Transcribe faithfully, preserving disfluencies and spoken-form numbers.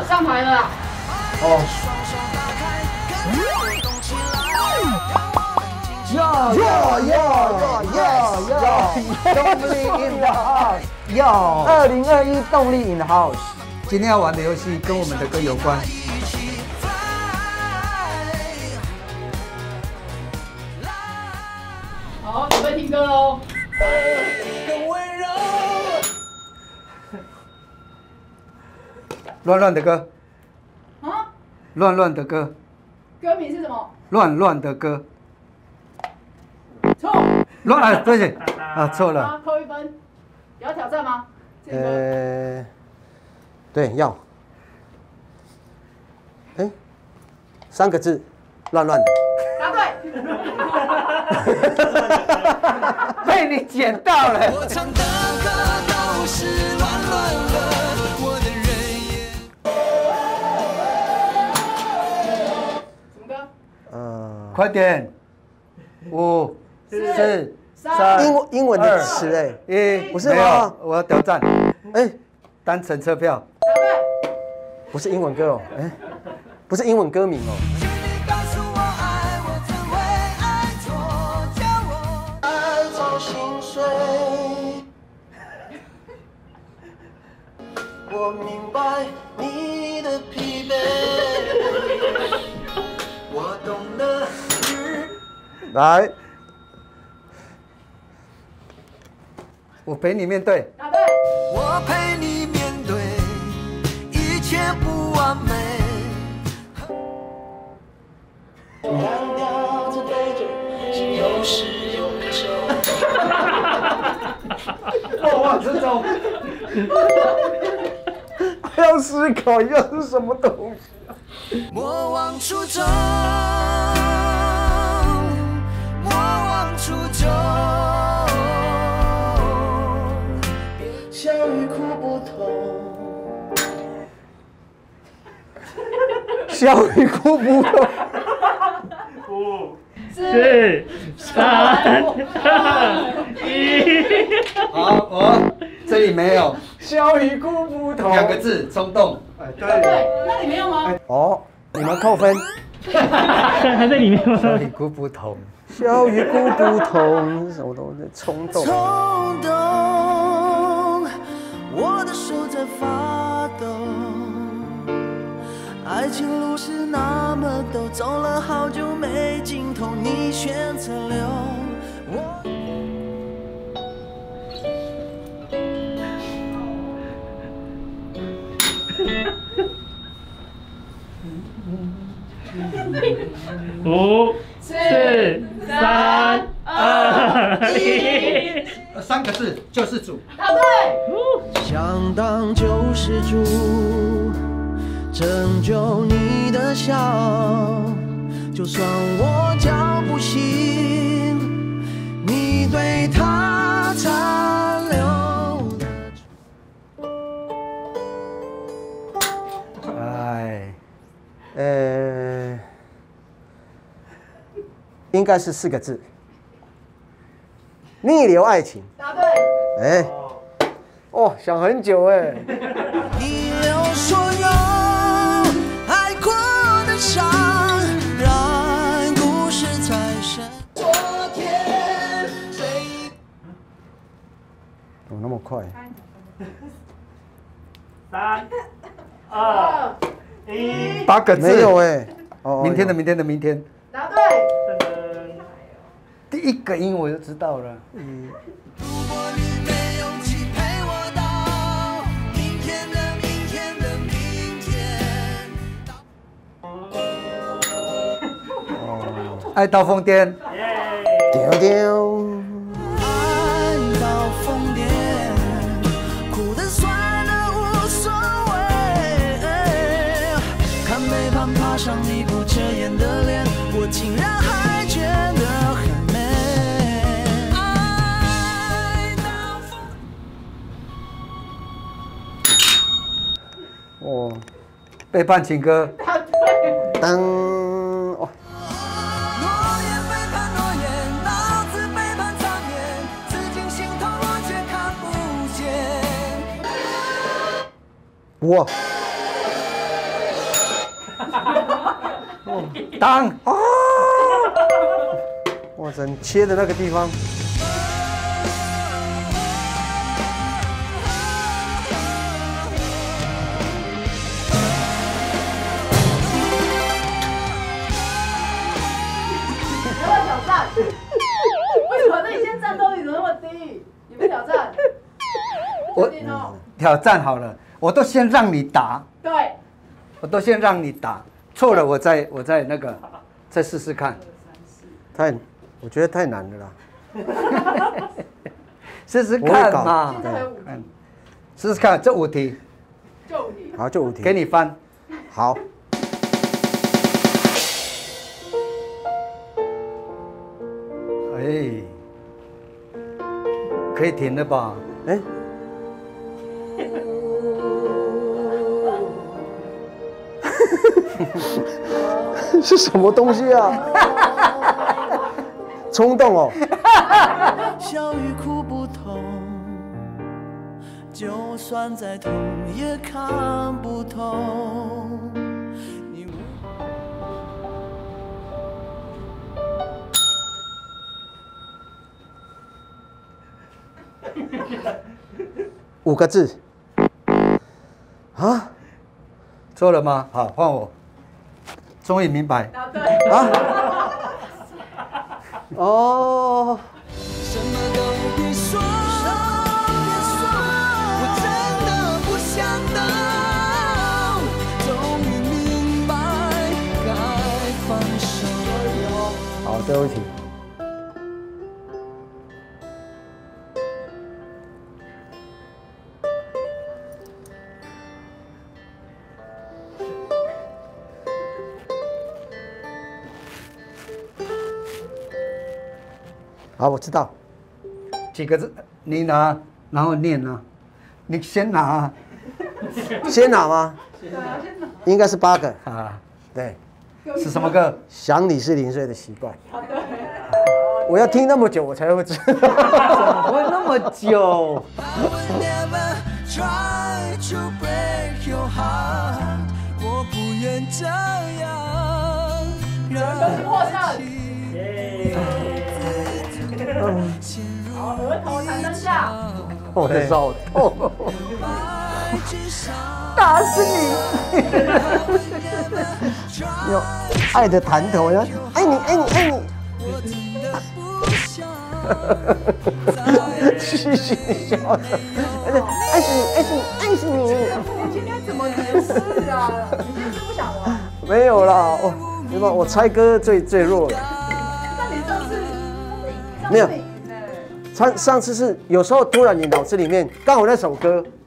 上台了啦。 哦。Yo yo yo yo yo， 动力 in the house。Yo， 二零二一动力 in the house。今天要玩的游戏跟我们的歌有关。 好，准备听歌喽。 乱乱的歌。 啊？ 乱乱的歌。 歌名是什么？ 乱乱的歌。 错， 乱啊，对不起，啊错了。 啊，扣一分。有要挑战吗？ 呃，对，要。哎，三个字，乱乱的。 答对。 被你捡到了。 我唱的歌都是乱乱了，我的人也。 什么歌？ 呃， 快点，五、四、三、 英文英文的词哎， 一， 不是吗？ 我要挑战。 哎， 单程车票。 答对。 不是英文歌哦，哎，不是英文歌名哦。 我明白你的疲惫，我懂得。 来， 我陪你面对。 答对。 我陪你面对一切不完美。单调着对着，心有始有终。 哇哇，这种。 还要思考一下是什么东西。 莫忘初衷，莫忘初衷。笑与哭不同， 笑与哭不同。 五、四、三、二、一。 好，我这里没有。 笑与哭不同， 两个字，冲动。 哎， 对对，那里没有吗？ 哦，你们扣分。 还在里面吗？ 笑与哭不同。 笑与哭不同，什么东西？冲动。 冲动，我的手在发抖。爱情路是那么陡，走了好久没尽头，你选择留我。 五、四、三、二、一。 三个字，救世主。 答对。 想当救世主，拯救你的笑，就算我叫不醒你对他残留的。 哎， 呃，应该是四个字，逆流爱情。 答对。 哎，哦，想很久哎。 逆流所有爱过的伤，让故事再生。昨天谁？ 怎么那么快？ 三、二、一。 八个字。 没有哎。哦， 明天的明天的明天。 答对。 第一个音我就知道了。 嗯。 如果你没勇气陪我到明天的明天的明天。 哦。 爱到疯癫。 丢丢。 爱到疯癫，哭的算了无所谓。看背叛爬上你不遮掩的脸，我竟然还觉得很美。爱到疯。 哦。 背叛情歌。 答对。 当哦。 我当啊！哇塞，你切的那个地方， 要不要挑战？为什么那你现在战斗力怎么那么低？你不挑战？ 我确定哦。 挑战好了，我都先让你打， 对。 我都先让你打，错了我再我再那个再试试看。 太，我觉得太难了啦。 试试看嘛， 现在还有五题， 嗯，试试看这五题， 就五题。 好，就五题。 给你翻。 好。 哎，可以停了吧？ 哎。是什么东西啊？冲动哦。 笑与哭不同，就算再痛也看不透。你五个字。啊？ 错了吗？好，换我。终于明白。 答对。 啊？哦。 什么都别说，我真的不想等，终于明白该放手。 好，最后一题。好，我知道。 几个字？你拿，然后念啊。你先拿啊。 先拿吗？应该是八个。 啊， 对。 是什么歌？ 想你是零碎的习惯。我要听那么久，我才会知道。 怎么会那么久？ 我不愿这样让你好，额头弹灯下。 我的手痛。 打死你！ 有爱的弹头呀，爱你，爱你，爱你。嘻嘻笑的，爱死你，爱死你，爱死你！ 你今天怎么没事啊？你今天是不想玩？ 没有啦，哦，对吧？我猜歌最最弱了。 那你上次没有。上上次是有时候突然你脑子里面刚好那首歌